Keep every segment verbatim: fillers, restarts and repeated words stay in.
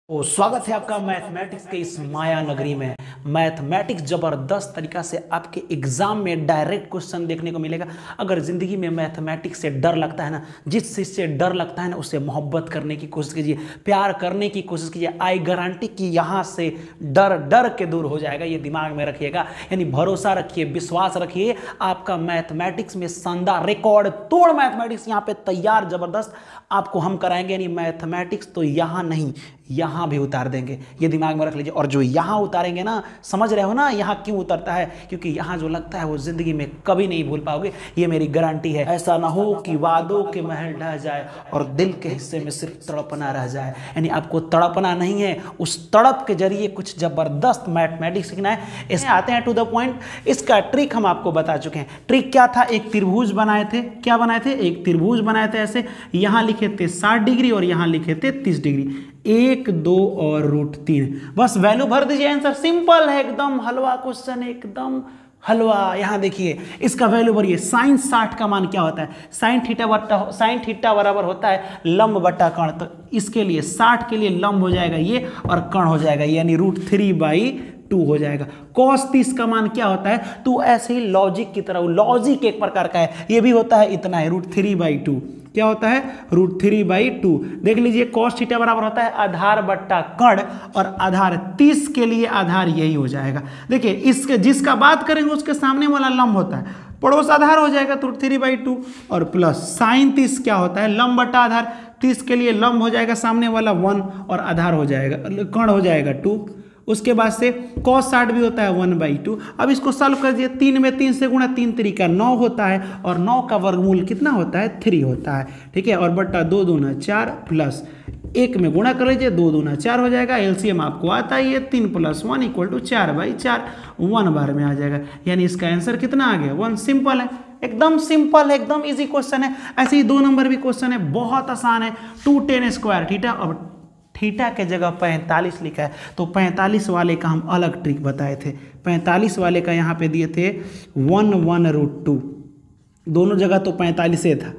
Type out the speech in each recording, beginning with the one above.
तो स्वागत है आपका मैथमेटिक्स के इस माया नगरी में। मैथमेटिक्स जबरदस्त तरीका से आपके एग्जाम में डायरेक्ट क्वेश्चन देखने को मिलेगा। अगर जिंदगी में मैथमेटिक्स से डर लगता है ना, जिस चीज से डर लगता है ना, उससे मोहब्बत करने की कोशिश कीजिए, प्यार करने की कोशिश कीजिए। आई गारंटी कि यहाँ से डर डर के दूर हो जाएगा, ये दिमाग में रखिएगा। यानी भरोसा रखिए, विश्वास रखिए, आपका मैथमेटिक्स में शानदार रिकॉर्ड तोड़ मैथमेटिक्स यहाँ पे तैयार जबरदस्त आपको हम कराएंगे। यानी मैथमेटिक्स तो यहाँ नहीं, यहाँ भी उतार देंगे, ये दिमाग में रख लीजिए। और जो यहाँ उतारेंगे ना, समझ रहे हो ना यहाँ क्यों उतरता है? क्योंकि यहाँ जो लगता है वो जिंदगी में कभी नहीं भूल पाओगे, ये मेरी गारंटी है। ऐसा ना हो कि वादों के महल ढह जाए और दिल के हिस्से में सिर्फ तड़पना रह जाए। यानी आपको तड़पना नहीं है, उस तड़प के जरिए कुछ जबरदस्त मैथमेटिक्स सीखना है। इसमें आते हैं टू द पॉइंट। इसका ट्रिक हम आपको बता चुके हैं। ट्रिक क्या था? एक त्रिभुज बनाए थे। क्या बनाए थे? एक त्रिभुज बनाए थे। ऐसे यहाँ लिखे थे साठ डिग्री और यहाँ लिखे थे तीस डिग्री, एक दो और रूट तीन। बस वैल्यू भर दीजिए, आंसर सिंपल है, एकदम हलवा क्वेश्चन, एकदम हलवा। यहां देखिए इसका वैल्यू भरिए। साइन साठ का मान क्या होता है? साइन थीटा बट्टा साइन थीटा बराबर होता है लंब बट्टा कर्ण। तो इसके लिए साठ के लिए लंब हो जाएगा ये और कर्ण हो जाएगा, यानी रूट थ्री बाई टू हो जाएगा। कॉस तीस का मान क्या होता है? तो ऐसे ही लॉजिक की तरह, लॉजिक एक प्रकार का है, ये भी होता है इतना है, रूट थ्री बाई टू। क्या होता है? Root three by two. देख लीजिए कॉस थीटा बराबर होता है आधार बट्टा कर्ण, और आधार तीस के लिए आधार यही हो जाएगा। देखिए इसके जिसका बात करेंगे उसके सामने वाला लंब होता है, पड़ोस आधार हो जाएगा तो रूट थ्री बाई टू, और प्लस साइन तीस क्या होता है? लंब बट्टा आधार। तीस के लिए लंब हो जाएगा सामने वाला वन और आधार हो जाएगा, कर्ण हो जाएगा टू। उसके बाद से कॉस साठ भी होता है वन बाई टू। अब इसको सॉल्व कर दिए, तीन में तीन से गुणा, तीन तरीका नौ होता है, और नौ का वर्गमूल कितना होता है? थ्री होता है, ठीक है। और बट्टा दो दूना चार, प्लस एक में गुणा कर लीजिए, दो दूना चार हो जाएगा। एलसीएम आपको आता ही है, तीन प्लस वन इक्वल टू चार बाई चार, वन बार में आ जाएगा। यानी इसका आंसर कितना आ गया? वन। सिंपल है, एकदम सिंपल है, एकदम इजी क्वेश्चन है। ऐसे ही दो नंबर भी क्वेश्चन है, बहुत आसान है। टू टेन स्क्वायर थीटा, अब थीटा के जगह पैंतालीस लिखा है, तो पैंतालीस वाले का हम अलग ट्रिक बताए थे। पैंतालीस वाले का यहाँ पे दिए थे वन वन रूट टू, दोनों जगह तो पैंतालीस था।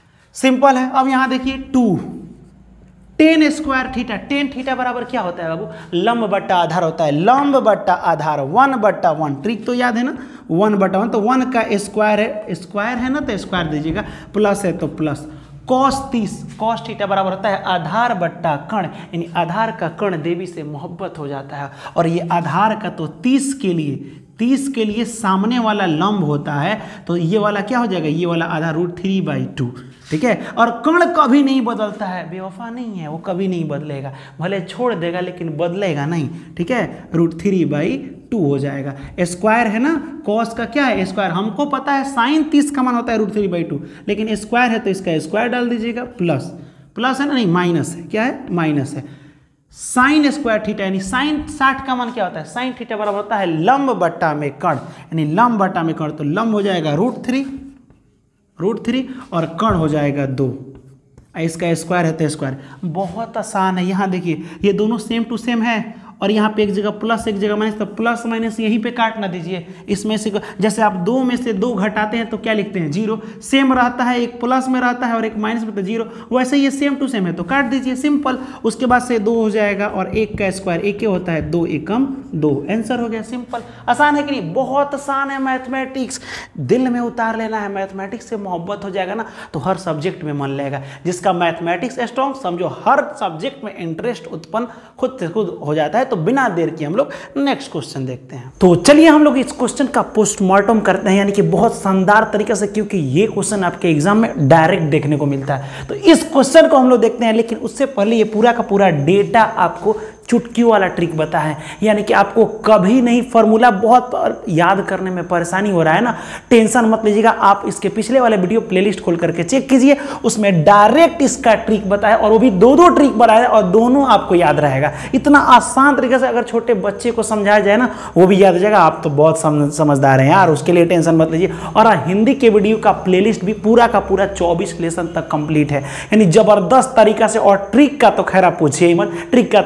सिंपल है। अब यहाँ देखिए two tan square theta, tan theta बराबर क्या होता है बाबू? लंब बट्टा आधार होता है, लंब बट्टा आधार, वन बट्टा वन। ट्रिक तो याद है ना, वन बट्टा वन, तो वन का स्क्वायर है, स्क्वायर है ना तो स्क्वायर दीजिएगा, प्लस है तो प्लस। कॉस तीस, कॉस थीटा बराबर होता है आधार बट्टा कर्ण, यानी आधार का कर्ण देवी से मोहब्बत हो जाता है। और ये आधार का तो तीस के लिए तीस के लिए सामने वाला लंब होता है, तो ये वाला क्या हो जाएगा? ये वाला आधार रूट थ्री बाई टू, ठीक है। और कर्ण कभी नहीं बदलता है, बेवफा नहीं है वो, कभी नहीं बदलेगा, भले छोड़ देगा लेकिन बदलेगा नहीं, ठीक है। रूट थ्री बाई टू हो जाएगा। स्क्वायर है ना, कॉस का क्या है? स्क्वायर। हमको पता है साइन तीस का मान होता है रूट थ्री बाई टू, लेकिन स्क्वायर है तो इसका स्क्वायर डाल दीजिएगा, प्लस प्लस है ना, नहीं माइनस है, क्या है? माइनस है। साइन स्क्वायर थीटा, यानी साइन साठ का मान क्या होता है? साइन थीटा बराबर होता है लंब बट्टा में कर्ण, यानी लंब बट्टा में कर्ण, तो लंब हो जाएगा रूट थ्री रूट थ्री और कर्ण हो जाएगा दो। इसका स्क्वायर है तो स्क्वायर। बहुत आसान है। यहाँ देखिए ये दोनों सेम टू सेम है, और यहाँ पे एक जगह प्लस एक जगह माइनस, तो प्लस माइनस यहीं पे काट ना दीजिए। इसमें से जैसे आप दो में से दो घटाते हैं तो क्या लिखते हैं? जीरो। सेम रहता है, एक प्लस में रहता है और एक माइनस में, तो जीरो। वैसे ये सेम टू सेम है तो काट दीजिए, सिंपल। उसके बाद से दो हो जाएगा और एक का स्क्वायर एक के होता है, दो एकम दो। आंसर हो गया, सिंपल। आसान है कि नहीं? बहुत आसान है मैथमेटिक्स, दिल में उतार लेना है। मैथमेटिक्स से मोहब्बत हो जाएगा ना तो हर सब्जेक्ट में मन लगेगा। जिसका मैथमेटिक्स स्ट्रॉन्ग, समझो हर सब्जेक्ट में इंटरेस्ट उत्पन्न खुद से खुद हो जाता है। तो बिना देर किए हम लोग नेक्स्ट क्वेश्चन देखते हैं। तो चलिए हम लोग इस क्वेश्चन का पोस्टमार्टम करते हैं, यानी कि बहुत शानदार तरीके से, क्योंकि ये क्वेश्चन आपके एग्जाम में डायरेक्ट देखने को मिलता है। तो इस क्वेश्चन को हम लोग देखते हैं, लेकिन उससे पहले ये पूरा का पूरा डेटा आपको चुटकी वाला ट्रिक बता है, यानी कि आपको कभी नहीं फॉर्मूला बहुत याद करने में परेशानी हो रहा है ना, टेंशन मत लीजिएगा। आप इसके पिछले वाले वीडियो प्लेलिस्ट खोल करके चेक कीजिए, उसमें डायरेक्ट इसका ट्रिक बताया, और वो भी दो दो ट्रिक बताया, और दोनों आपको याद रहेगा। इतना आसान तरीके से अगर छोटे बच्चे को समझाया जाए ना, वो भी याद हो जाएगा। आप तो बहुत समझदार हैं यार, उसके लिए टेंशन मत लीजिए। और हिंदी के वीडियो का प्लेलिस्ट भी पूरा का पूरा चौबीस लेसन तक कंप्लीट है, यानी जबरदस्त तरीका से। और ट्रिक का तो खैर आप पूछिए ही मत, ट्रिक का तो खजाना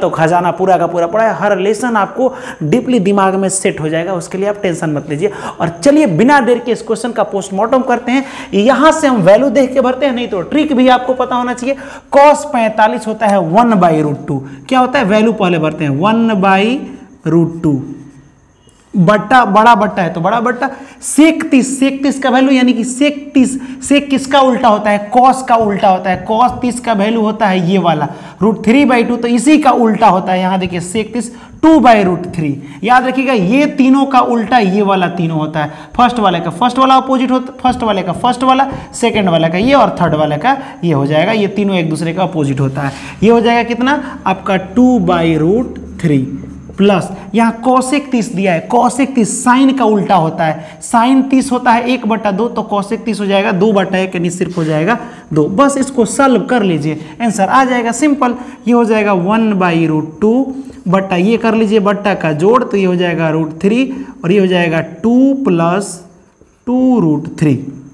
अपना पूरा का पूरा पढ़ा है, हर लेसन आपको डीपली दिमाग में सेट हो जाएगा, उसके लिए आप टेंशन मत लीजिए। और चलिए बिना देर के इस क्वेश्चन का पोस्टमार्टम करते हैं। यहां से हम वैल्यू देख के भरते हैं, नहीं तो ट्रिक भी आपको पता होना चाहिए। कॉस पैंतालीस होता है वन बाई रूट टू, क्या होता है वैल्यू पहले भरते हैं, वन बाई रूट टू, बट्टा बड़ा बट्टा है तो बड़ा बट्टा, सेक तीस, सेक तीस का वैल्यू यानी कि सेक तीस, सेक किसका उल्टा होता है, कॉस का उल्टा होता है, कॉस तीस का वैल्यू होता है ये वाला रूट थ्री बाई टू, तो इसी का उल्टा होता है, यहां देखिए सेक तीस टू बाई रूट थ्री, याद रखिएगा ये तीनों का उल्टा ये वाला तीनों होता है, फर्स्ट वाले का फर्स्ट वाला अपोजिट होता, फर्स्ट वाले का फर्स्ट वाला, सेकंड वाले का ये और थर्ड वाले का ये हो जाएगा, ये तीनों एक दूसरे का अपोजिट होता है। ये हो जाएगा कितना आपका two by root three plus यहाँ कौशिक तीस दिया है, कौशिक तीस साइन का उल्टा होता है, साइन तीस होता है एक बटा दो, तो कौशिक तीस हो जाएगा दो बटा एक, यानी सिर्फ हो जाएगा दो। बस इसको सॉल्व कर लीजिए, आंसर आ जाएगा सिंपल। ये हो जाएगा वन बाई रूट टू बट्टा ये कर लीजिए बट्टा का जोड़, तो ये हो जाएगा रूट थ्री और ये हो जाएगा two plus two root three,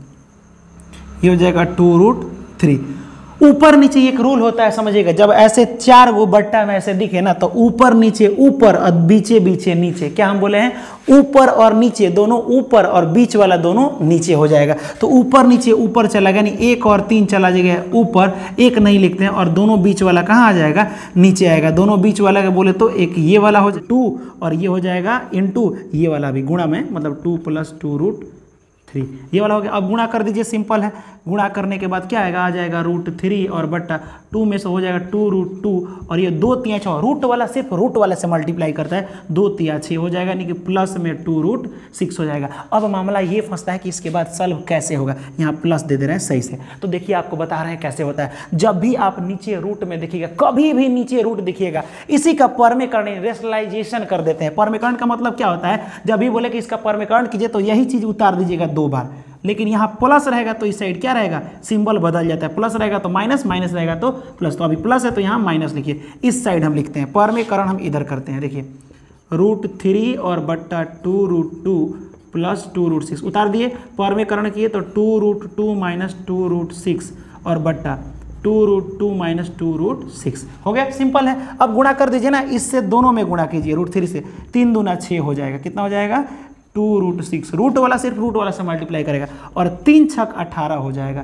ये हो जाएगा टू रूट थ्री। ऊपर नीचे एक रूल होता है समझिएगा, जब ऐसे चार गो बट्टा में ऐसे दिखे ना तो ऊपर नीचे ऊपर और बीचे बीचे नीचे, क्या हम बोले हैं ऊपर और नीचे दोनों ऊपर और बीच वाला दोनों नीचे हो जाएगा। तो ऊपर नीचे ऊपर चला गया, यानी एक और तीन चला जाएगा ऊपर, एक नहीं लिखते हैं, और दोनों बीच वाला कहाँ आ जाएगा नीचे आएगा। दोनों बीच वाला का बोले तो एक ये वाला हो जाए टू और ये हो जाएगा इंटू ये वाला भी गुणा में, मतलब two plus two root three, ये वाला हो गया। अब गुणा कर दीजिए, सिंपल है, गुणा करने के बाद क्या आएगा, आ जाएगा रूट थ्री और बट्टा टू में से हो जाएगा टू रूट टू और ये दो तिया छः, रूट वाला सिर्फ रूट वाले से मल्टीप्लाई करता है, दो तिया छः हो जाएगा, यानी कि प्लस में टू रूट सिक्स हो जाएगा। अब मामला ये फंसता है कि इसके बाद सॉल्व कैसे होगा, यहाँ प्लस दे दे रहे हैं सही से, तो देखिए आपको बता रहे हैं कैसे होता है। जब भी आप नीचे रूट में देखिएगा, कभी भी नीचे रूट दिखिएगा, इसी का परमेकरण रेशनलाइजेशन कर देते हैं। परमेकरण का मतलब क्या होता है, जब भी बोले कि इसका परमेकरण कीजिए तो यही चीज उतार दीजिएगा दो बार, लेकिन यहाँ प्लस रहेगा तो इस साइड क्या रहेगा, सिंबल बदल जाता है, प्लस रहेगा तो माइनस, माइनस रहेगा तो प्लस, तो अभी प्लस है तो यहाँ माइनस लिखिए, इस साइड हम लिखते हैं, परमेकरण हम इधर करते हैं। देखिए रूट थ्री और बट्टा two root two plus two root six उतार दिए, परमेकरण किए तो two root two minus two root six और बट्टा two root two minus two root six हो गया, सिंपल है। अब गुणा कर दीजिए ना, इससे दोनों में गुणा कीजिए, रूट थ्री से, तीन दूना छः हो जाएगा, कितना हो जाएगा टू रूट सिक्स, रूट वाला सिर्फ रूट वाला से मल्टीप्लाई करेगा और तीन छक अठारह हो जाएगा,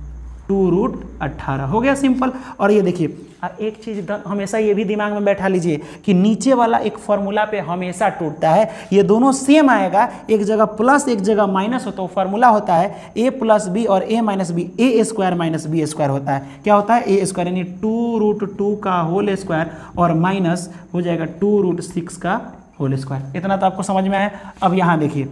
टू रूट अट्ठारह हो गया, सिंपल। और ये देखिए एक चीज हमेशा ये भी दिमाग में बैठा लीजिए कि नीचे वाला एक फॉर्मूला पे हमेशा टूटता है, ये दोनों सेम आएगा, एक जगह प्लस एक जगह माइनस हो तो फॉर्मूला होता है ए प्लस बी और A minus B, A square minus B square होता है, क्या होता है ए स्क्वायर, यानी टू रूट टू का होल स्क्वायर और माइनस हो जाएगा टू रूट सिक्स का होल स्क्वायर। इतना तो आपको समझ में आया। अब यहाँ देखिए,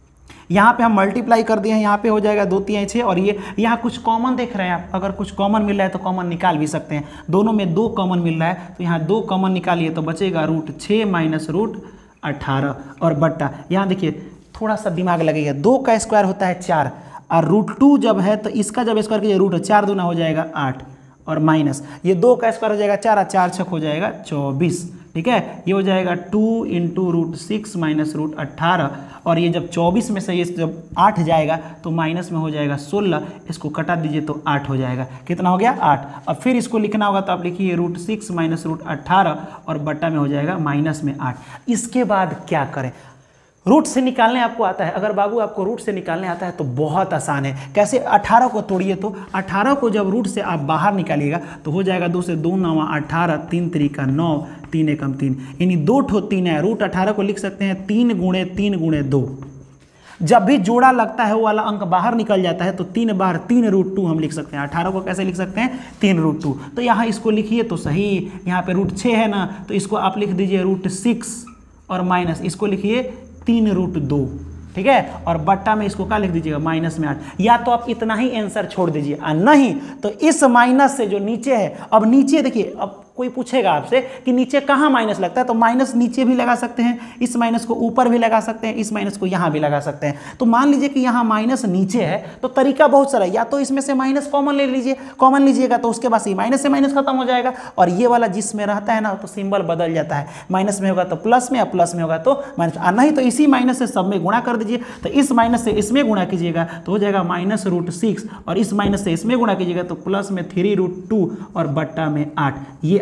यहाँ पे हम मल्टीप्लाई कर दिए हैं, यहाँ पे हो जाएगा दो तिया छः और ये यहाँ कुछ कॉमन देख रहे हैं आप, अगर कुछ कॉमन मिल रहा है तो कॉमन निकाल भी सकते हैं, दोनों में दो कॉमन मिल रहा है तो यहाँ दो कॉमन निकालिए तो बचेगा रूट छः माइनस रूट अट्ठारह और बट्टा, यहाँ देखिए थोड़ा सा दिमाग लगेगा, दो का स्क्वायर होता है चार और रूट टू जब है तो इसका जब स्क्वायर कीजिए रूट चार दूना हो जाएगा आठ और माइनस ये दो का स्क्वायर हो जाएगा चार, चार छक हो जाएगा चौबीस, ठीक है। ये हो जाएगा two into root six minus root अट्ठारह और ये जब चौबीस में से ये जब आठ जाएगा तो माइनस में हो जाएगा सोलह, इसको कटा दीजिए तो आठ हो जाएगा, कितना हो गया आठ। अब फिर इसको लिखना होगा तो आप लिखिए रूट सिक्स माइनस रूट अट्ठारह और बट्टा में हो जाएगा माइनस में आठ। इसके बाद क्या करें, रूट से निकालने आपको आता है, अगर बाबू आपको रूट से निकालने आता है तो बहुत आसान है। कैसे, अठारह को तोड़िए तो अठारह को जब रूट से आप बाहर निकालिएगा तो हो जाएगा दो से दो नवा अठारह, तीन तरीका नौ, तीन एकम तीन, यानी दो ठो तीन है, रूट अठारह को लिख सकते हैं तीन गुणे तीन गुणे दो। जब भी जोड़ा लगता है वो वाला अंक बाहर निकल जाता है तो तीन बार तीन रूट टू हम लिख सकते हैं। अठारह को कैसे लिख सकते हैं, तीन रूट टू, तो यहाँ इसको लिखिए तो सही, यहाँ पे रूट छः है ना तो इसको आप लिख दीजिए रूट सिक्स और माइनस इसको लिखिए तीन रूट दो, ठीक है, और बट्टा में इसको क्या लिख दीजिएगा माइनस में आठ। या तो आप इतना ही आंसर छोड़ दीजिए और नहीं तो इस माइनस से जो नीचे है, अब नीचे देखिए, अब कोई पूछेगा आपसे कि नीचे कहाँ माइनस लगता है तो माइनस नीचे भी लगा सकते हैं, इस माइनस को ऊपर भी लगा सकते हैं, इस माइनस को यहाँ भी लगा सकते हैं। तो मान लीजिए कि यहाँ माइनस नीचे है तो तरीका बहुत सारा है, या तो इसमें से माइनस कॉमन ले लीजिए, कॉमन लीजिएगा तो उसके बाद ये माइनस से माइनस खत्म हो जाएगा और ये वाला जिसमें रहता है ना तो सिंबल बदल जाता है, माइनस में होगा तो प्लस में, प्लस में होगा तो माइनस, और नहीं तो इसी माइनस से सब में गुणा कर दीजिए, तो इस माइनस से इसमें गुणा कीजिएगा तो हो जाएगा माइनस रूट सिक्स और इस माइनस से इसमें गुणा कीजिएगा तो प्लस में थ्री रूट टू और बट्टा में आठ, ये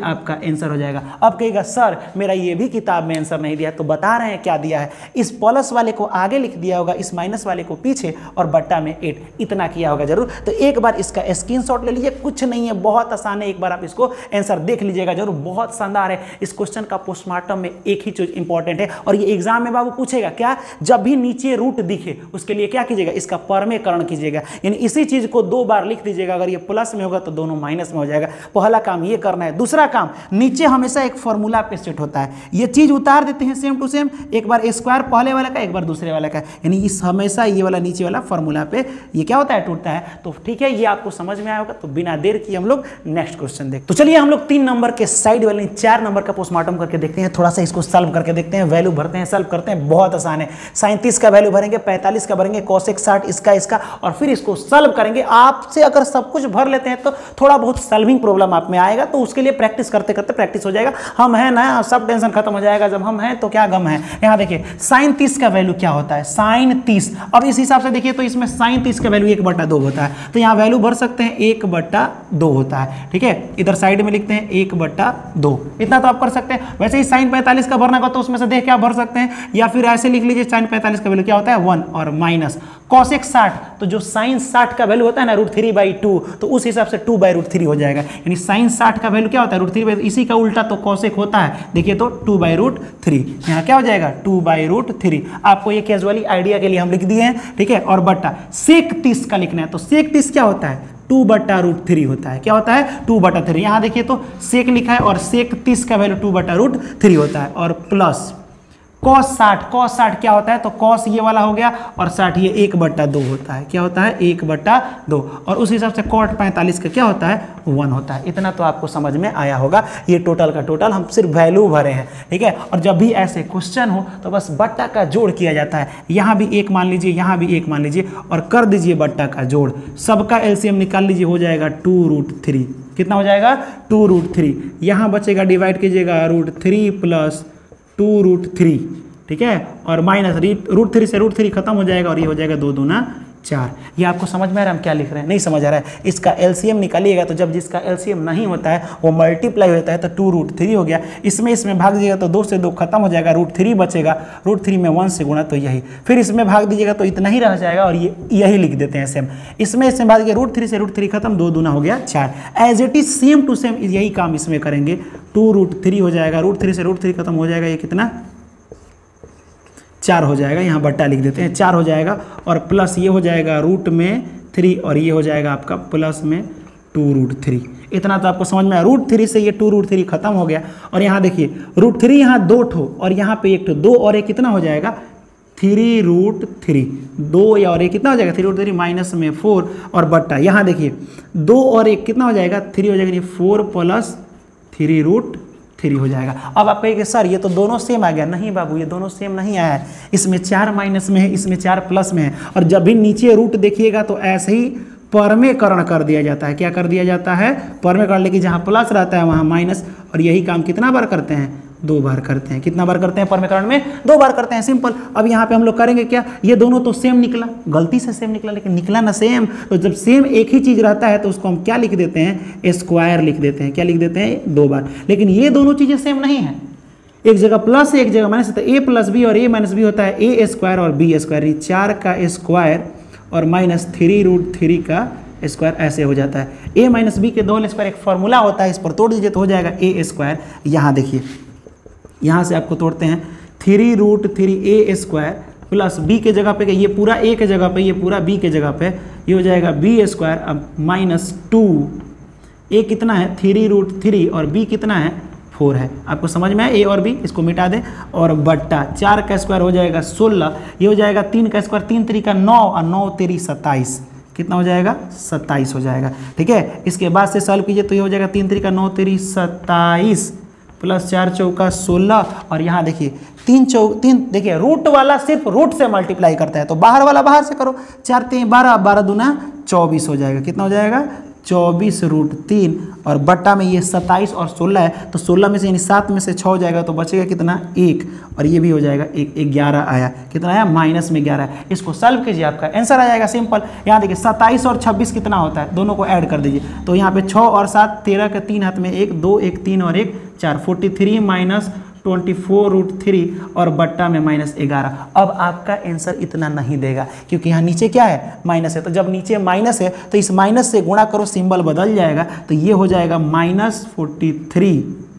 आपका आंसर हो जाएगा। अब कहेगा सर मेरा ये भी किताब में आंसर नहीं दिया, तो बता रहे हैं क्या दिया है, इस प्लस वाले को आगे लिख दिया होगा, इस माइनस वाले को पीछे, और बट्टा में एट, इतना किया होगा जरूर। तो एक बार इसका स्क्रीनशॉट ले लीजिए, कुछ नहीं है, बहुत आसान है, एक बार आप इसको आंसर देख लीजिएगा जरूर, बहुत शानदार है। इस क्वेश्चन का पोस्टमार्टम में एक ही चीज इंपॉर्टेंट है, और ये एग्जाम में बाबू पूछेगा क्या, जब भी नीचे रूट दिखे उसके लिए क्या कीजिएगा, इसका परमेकरण कीजिएगा, यानी इसी चीज को दो बार लिख दीजिएगा। अगर ये प्लस में होगा तो दोनों माइनस में हो जाएगा। पहला काम ये करना है। दूसरा काम, नीचे हमेशा एक फॉर्मूला पे सेट होता है, ये चीज उतार देते हैं सेम टू सेम, एक बार स्क्वायर पहले वाला का, एक बार दूसरे वाला का, यानी इस हमेशा ये वाला नीचे वाला फॉर्मूला पे ये क्या होता है, टूटता है। तो ठीक है, ये आपको समझ में आया होगा। तो बिना देर किए हम लोग नेक्स्ट क्वेश्चन देखते हैं। तो चलिए हम लोग तीन नंबर के साइड वाले चार नंबर का पोस्टमार्टम करके देखते हैं, थोड़ा सा इसको सॉल्व करके देखते हैं, वैल्यू भरते हैं, सॉल्व करते हैं। बहुत आसान है, सैंतीस का वैल्यू भरेंगे, पैंतालीस का भरेंगे, कोसेक साठ इसका इसका, और फिर इसको सॉल्व करेंगे। आपसे अगर सब कुछ भर लेते हैं तो थोड़ा बहुत सॉल्विंग प्रॉब्लम आप में आएगा, तो उसके लिए प्रैक्टिस करते करते प्रैक्टिस हो जाएगा। हम हैं ना, सब टेंशन खत्म हो जाएगा। जब हम हैं तो क्या गम है। यहाँ देखिए साइन तीस का वैल्यू क्या होता है, साइन तीस। अब इस हिसाब से देखिए तो इसमें साइन तीस का वैल्यू एक बटा दो होता है, तो यहाँ वैल्यू भर सकते हैं एक बटा दो होता है। ठीक है, इधर साइड में लिखते हैं एक बटा दो, इतना तो आप कर सकते हैं। वैसे ही साइन पैंतालीस का भरना होगा तो उसमें से देख क्या भर सकते हैं, या फिर ऐसे लिख लीजिए साइन पैंतालीस का वैल्यू क्या होता है वन, और माइनस कॉसेक साठ, तो जो साइन साठ का वैल्यू होता है ना रूट थ्री बाई टू, तो उस हिसाब से टू बाई रूट थ्री हो जाएगा। यानी साइन साठ का वैल्यू क्या होता है रूट थ्री बाई, इसी का उल्टा तो कॉसेक होता है, देखिए तो टू बाई रूट थ्री, यहाँ क्या हो जाएगा टू बाई रूट थ्री। आपको ये कैजुअली आइडिया के लिए हम लिख दिए हैं। ठीक है, और बट्टा सेक तीस का लिखना है, तो सेक तीस क्या होता है, टू बटा रूट थ्री होता है। क्या होता है, टू बटा थ्री। यहाँ देखिए तो सेक लिखा है और सेक तीस का वैल्यू टू बटा रूट थ्री होता है, और प्लस कॉस साठ, कॉस साठ क्या होता है, तो कॉस ये वाला हो गया, और साठ ये एक बट्टा दो होता है। क्या होता है, एक बट्टा दो, और उस हिसाब से कॉट पैंतालीस का क्या होता है, वन होता है। इतना तो आपको समझ में आया होगा। ये टोटल का टोटल हम सिर्फ वैल्यू भरे हैं। ठीक है, और जब भी ऐसे क्वेश्चन हो तो बस बट्टा का जोड़ किया जाता है। यहाँ भी एक मान लीजिए, यहाँ भी एक मान लीजिए, और कर दीजिए बट्टा का जोड़, सबका एलसीएम निकाल लीजिए, हो जाएगा टू रूट थ्री। कितना हो जाएगा, टू रूट थ्री। यहाँ बचेगा, डिवाइड कीजिएगा, root three plus two root three. ठीक है, और माइनस रूट थ्री से रूट थ्री खत्म हो जाएगा, और ये हो जाएगा दो दूना चार। ये आपको समझ में आ रहा है हम क्या लिख रहे हैं, नहीं समझ आ रहा है। इसका एलसीएम निकालिएगा, तो जब जिसका एलसीएम नहीं होता है वो मल्टीप्लाई होता है, तो टू रूट थ्री हो गया। इसमें इसमें भाग दीजिएगा तो दो से दो खत्म हो जाएगा, रूट थ्री बचेगा, रूट थ्री में वन से गुणा तो यही, फिर इसमें भाग दीजिएगा तो इतना ही रह जाएगा, और ये यही लिख देते हैं सेम। इसमें इसमें भाग दीजिए, रूट थ्री से रूट थ्री खत्म, दो दूना हो गया चार। As it is same to same यही काम इसमें करेंगे। टू रूट थ्री हो जाएगा, रूट थ्री से रूट थ्री खत्म हो जाएगा, ये कितना चार हो जाएगा, यहाँ बट्टा लिख देते हैं, चार हो जाएगा, और प्लस ये हो जाएगा रूट में थ्री, और ये हो जाएगा आपका प्लस में टू रूट थ्री। इतना तो आपको समझ में आया। रूट थ्री से ये टू रूट थ्री खत्म हो गया, और यहाँ देखिए रूट थ्री यहाँ दो ठो, और यहाँ पे एक ठो, दो और एक कितना हो जाएगा, थ्री रूट थ्री। दो या और एक कितना हो जाएगा, थ्री रूट थ्री माइनस में फोर, और बट्टा यहाँ देखिए दो और एक कितना हो जाएगा, थ्री हो जाएगा, four plus three root three हो जाएगा। अब आप कहेंगे सर ये तो दोनों सेम आ गया। नहीं बाबू, ये दोनों सेम नहीं आया है, इसमें चार माइनस में है, इसमें चार प्लस में है, और जब भी नीचे रूट देखिएगा तो ऐसे ही परमेकरण कर दिया जाता है। क्या कर दिया जाता है, परमेकरण, लेकिन जहाँ प्लस रहता है वहाँ माइनस, और यही काम कितना बार करते हैं, दो बार करते हैं। कितना बार करते हैं परमेकरण में, दो बार करते हैं, सिंपल। अब यहाँ पे हम लोग करेंगे क्या, ये दोनों तो सेम निकला, गलती से सेम निकला, लेकिन निकला ना सेम। तो जब सेम एक ही चीज रहता है तो उसको हम क्या लिख देते हैं, स्क्वायर लिख देते हैं। क्या लिख देते हैं, दो बार। लेकिन ये दोनों चीजें सेम नहीं है, एक जगह प्लस एक जगह माइनस, तो ए प्लस बी और ए माइनस बी होता है ए स्क्वायर और बी स्क्वायर। चार का स्क्वायर और माइनस थ्री रूट थ्री का स्क्वायर, ऐसे हो जाता है। ए माइनस बी के दो स्क्वायर एक फॉर्मूला होता है, इस पर तोड़ दीजिए तो हो जाएगा ए स्क्वायर। यहाँ देखिए, यहाँ से आपको तोड़ते हैं, three root three A square plus B के जगह पे, ये पूरा ए के जगह पे, ये पूरा बी के जगह पे, ये हो जाएगा बी स्क्वायर, अब माइनस टू, ए कितना है थ्री रूट थ्री, और बी कितना है फोर है। आपको समझ में आया, ए और बी, इसको मिटा दें, और बट्टा चार का स्क्वायर हो जाएगा सोलह, ये हो जाएगा तीन का स्क्वायर, तीन तरी का नौ, और नौ तेरी सत्ताईस। कितना हो जाएगा, सत्ताईस हो जाएगा। ठीक है, इसके बाद से सॉल्व कीजिए तो ये हो जाएगा तीन तरी का नौ तेरी सत्ताईस, प्लस चार चौका सोलह, और यहाँ देखिए तीन चौ तीन देखिए रूट वाला सिर्फ रूट से मल्टीप्लाई करता है, तो बाहर वाला बाहर से करो, चार तीन बारह, बारह दूना चौबीस हो जाएगा। कितना हो जाएगा, चौबीस रूट तीन और बट्टा में ये सत्ताईस और सोलह है, तो सोलह में से यानी सात में से छः हो जाएगा तो बचेगा कितना, एक, और ये भी हो जाएगा एक, ग्यारह आया, कितना आया, माइनस में ग्यारह। इसको सॉल्व कीजिए, आपका आंसर आ जाएगा सिंपल। यहाँ देखिए सत्ताईस और छब्बीस कितना होता है, दोनों को ऐड कर दीजिए, तो यहाँ पे छः और सात तेरह के तीन हाथ में एक, दो, एक, तीन और एक चार, forty three minus twenty four root three और बट्टा में माइनस ग्यारह। अब आपका आंसर इतना नहीं देगा क्योंकि यहाँ नीचे क्या है, माइनस है, तो जब नीचे माइनस है तो इस माइनस से गुणा करो, सिंबल बदल जाएगा, तो ये हो जाएगा माइनस फोर्टी थ्री,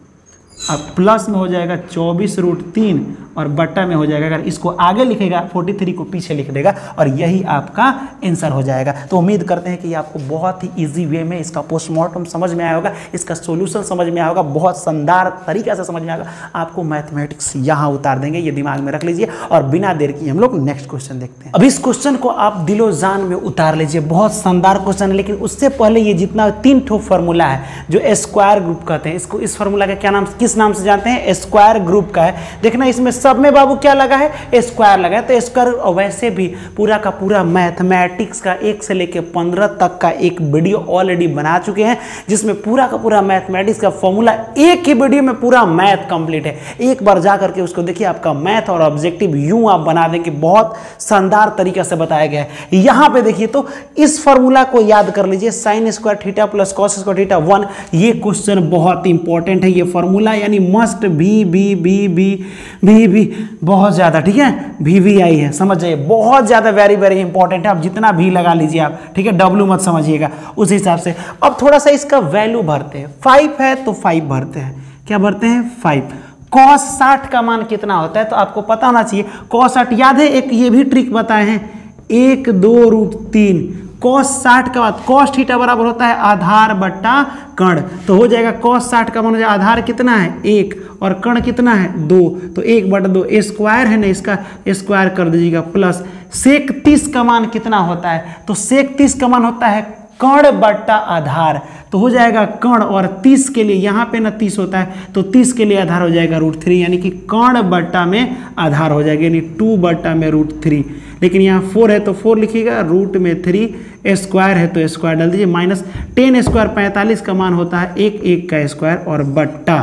अब प्लस में हो जाएगा चौबीस रूट तीन और बट्टा में हो जाएगा, अगर इसको आगे लिखेगा तैंतालीस को पीछे लिख देगा और यही आपका आंसर हो जाएगा। तो उम्मीद करते हैं कि आपको बहुत ही इजी वे में इसका पोस्टमार्टम समझ में आया होगा, इसका सॉल्यूशन समझ में आया होगा, बहुत शानदार तरीके से समझ में आएगा। आपको मैथमेटिक्स यहाँ उतार देंगे, ये दिमाग में रख लीजिए। और बिना देर की हम लोग नेक्स्ट क्वेश्चन देखते हैं। अब इस क्वेश्चन को आप दिलो जान में उतार लीजिए, बहुत शानदार क्वेश्चन है। लेकिन उससे पहले ये जितना तीन ठो फॉर्मूला है जो स्क्वायर ग्रुप कहते हैं, इसको इस फॉर्मूला का क्या नाम, किस नाम से जानते हैं, स्क्वायर ग्रुप का है। देखना इसमें सब में बाबू क्या लगा है, स्क्वायर लगा है। तो स्क्वायर, वैसे भी पूरा का पूरा मैथमेटिक्स का एक से लेकर पंद्रह तक का एक वीडियो ऑलरेडी बना चुके हैं, जिसमें पूरा का पूरा मैथमेटिक्स का फॉर्मूला एक ही वीडियो में पूरा मैथ कंप्लीट है। एक बार जा करके उसको देखिए, आपका मैथ और ऑब्जेक्टिव यूं आप बना देंगे, बहुत शानदार तरीके से बताया गया है। यहां पे देखिए तो इस फॉर्मूला को याद कर लीजिए, sine square theta plus cos square theta one. ये क्वेश्चन बहुत इंपॉर्टेंट है, ये फॉर्मूला यानी मस्ट भी बी बी बी भी भी बहुत ज्यादा, ठीक है, भी भी आई है, समझ जाइए, बहुत ज्यादा वेरी वेरी इंपॉर्टेंट है। आप जितना भी लगा लीजिए आप, ठीक है, डब्लू मत समझिएगा उस हिसाब से। अब थोड़ा सा इसका वैल्यू भरते हैं, फाइव है तो फाइव भरते हैं, क्या भरते हैं, फाइव। कॉस साठ का मान कितना होता है, तो आपको पता होना चाहिए। कॉस साठ याद है, एक ये भी ट्रिक बताए हैं, एक दो रूट तीन। कॉस साठ का बाद कॉस थीटा बराबर होता है आधार बट्टा कर्ण, तो हो जाएगा कॉस साठ का मान हो जाएगा, आधार कितना है, एक, और कर्ण कितना है, दो, तो एक बटा दो, स्क्वायर है ना, इसका स्क्वायर कर दीजिएगा, प्लस सेक तीस का मान कितना होता है, तो सेक तीस का मान होता है कर्ण बट्टा आधार, तो हो जाएगा कर्ण, और तीस के लिए यहाँ पे ना तीस होता है, तो तीस के लिए आधार हो जाएगा रूट थ्री, यानी कि कर्ण बट्टा में आधार हो जाएगा, यानी टू बट्टा में रूट थ्री। लेकिन यहाँ फोर है तो फोर लिखिएगा, रूट में थ्री, स्क्वायर है तो स्क्वायर डाल दीजिए, माइनस टेन स्क्वायर पैंतालीस का मान होता है एक एक का स्क्वायर और बट्टा।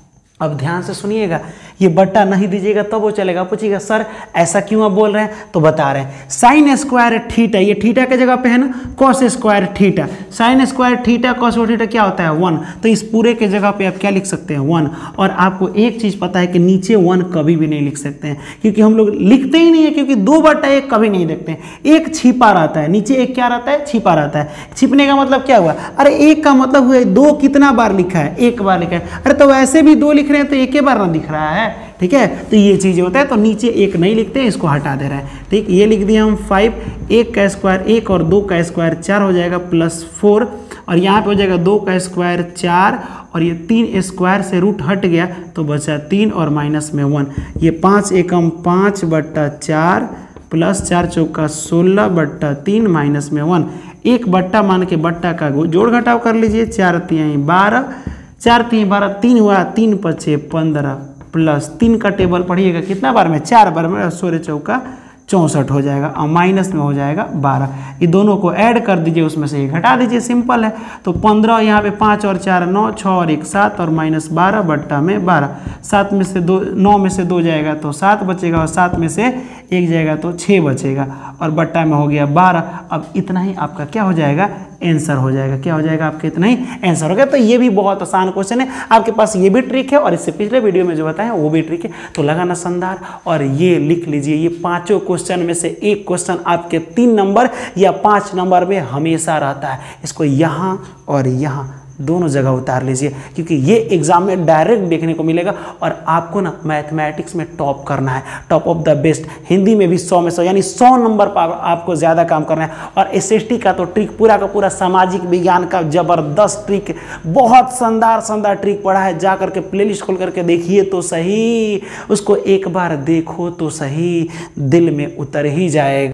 अब ध्यान से सुनिएगा, ये बट्टा नहीं दीजिएगा तब तो वो चलेगा। पूछिएगा सर ऐसा क्यों आप बोल रहे हैं, तो बता रहे हैं, साइन स्क्वायर थीटा, ये थीटा के जगह पे है ना, cos square theta, sine square theta cos theta क्या होता है, वन, तो इस पूरे के जगह पे आप क्या लिख सकते हैं, वन। और आपको एक चीज पता है कि नीचे वन कभी भी नहीं लिख सकते हैं, क्योंकि हम लोग लिखते ही नहीं है, क्योंकि दो बट्टा एक कभी नहीं देखते हैं, एक छिपा रहता है, नीचे एक क्या रहता है, छिपा रहता है। छिपने का मतलब क्या हुआ, अरे एक का मतलब हुआ दो कितना बार लिखा है, एक बार लिखा है, अरे तो वैसे भी दो लिख रहे हैं तो एक ही बार ना दिख रहा है, ठीक है, तो ये चीज होता है। तो नीचे एक नहीं लिखते हैं, इसको हटा दे रहा है, ठीक, ये लिख दिया हम फाइव, एक का स्क्वायर एक और दो का स्क्वायर चार हो जाएगा, प्लस फोर, और यहाँ पे हो जाएगा दो का स्क्वायर चार, और ये तीन स्क्वायर से रूट हट गया तो बचा तीन और माइनस में वन, ये पाँच एकम पाँच बट्टा चार प्लस चार चौका सोलह बट्टा तीन माइनस में वन। एक बट्टा मान के बट्टा का जोड़ घटाव कर लीजिए, चार तीन बारह, चार तीन बारह, तीन हुआ, तीन पचे पंद्रह, प्लस तीन का टेबल पढ़िएगा कितना बार में, चार बार में, सोलह चौका चौंसठ हो जाएगा, और माइनस में हो जाएगा बारह। ये दोनों को ऐड कर दीजिए, उसमें से ये घटा दीजिए, सिंपल है। तो पंद्रह यहाँ पे पाँच और चार नौ, छः और एक सात, और माइनस बारह बट्टा में बारह, सात में से दो, नौ में से दो जाएगा तो सात बचेगा, और सात में से एक जाएगा तो छः बचेगा, और बट्टा में हो गया बारह। अब इतना ही आपका क्या हो जाएगा, आंसर हो जाएगा, क्या हो जाएगा आपके, इतना ही आंसर हो गया। तो ये भी बहुत आसान क्वेश्चन है, आपके पास ये भी ट्रिक है, और इससे पिछले वीडियो में जो बताया वो भी ट्रिक है, तो लगाना शानदार। और ये लिख लीजिए, ये पांचों क्वेश्चन में से एक क्वेश्चन आपके तीन नंबर या पाँच नंबर में हमेशा रहता है, इसको यहाँ और यहाँ दोनों जगह उतार लीजिए, क्योंकि ये एग्जाम में डायरेक्ट देखने को मिलेगा। और आपको ना मैथमेटिक्स में टॉप करना है, top of the best, Hindi में भी सौ में सौ, यानी सौ नंबर पर आपको ज़्यादा काम करना है। और एसएसटी का तो ट्रिक पूरा का पूरा सामाजिक विज्ञान का जबरदस्त ट्रिक, बहुत शानदार शानदार ट्रिक पड़ा है, जा करके प्लेलिस्ट खोल करके देखिए तो सही, उसको एक बार देखो तो सही, दिल में उतर ही जाएगा।